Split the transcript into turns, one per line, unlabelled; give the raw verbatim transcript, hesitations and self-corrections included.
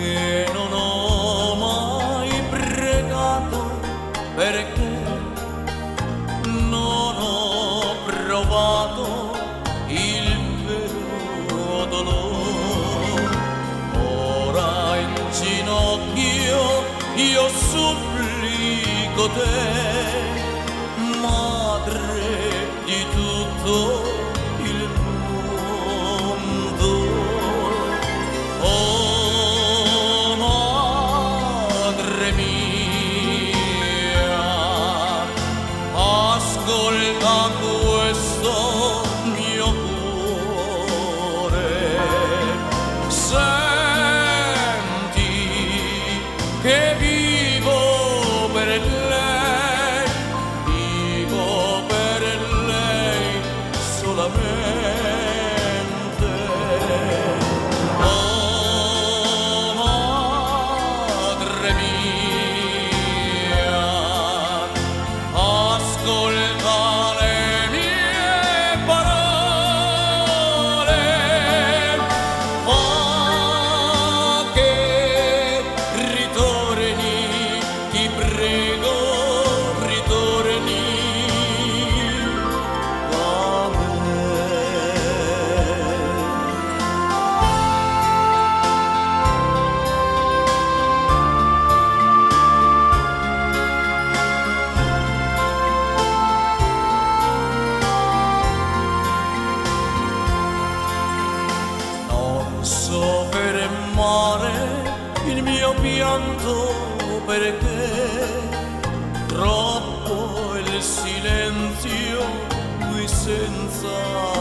che non ho mai pregato, perché non ho provato il vero dolore. Ora in ginocchio io supplico te, madre di tutto il mondo. Oh madre mia, ascolta questo mio cuore, senti che vivo per lei, vivo per lei solamente. Oh madre mia, ascolta le mie parole, fa che ritorni, ti prego, ritorni da me. Non so fermare il mio pianto, perché troppo il silenzio qui senza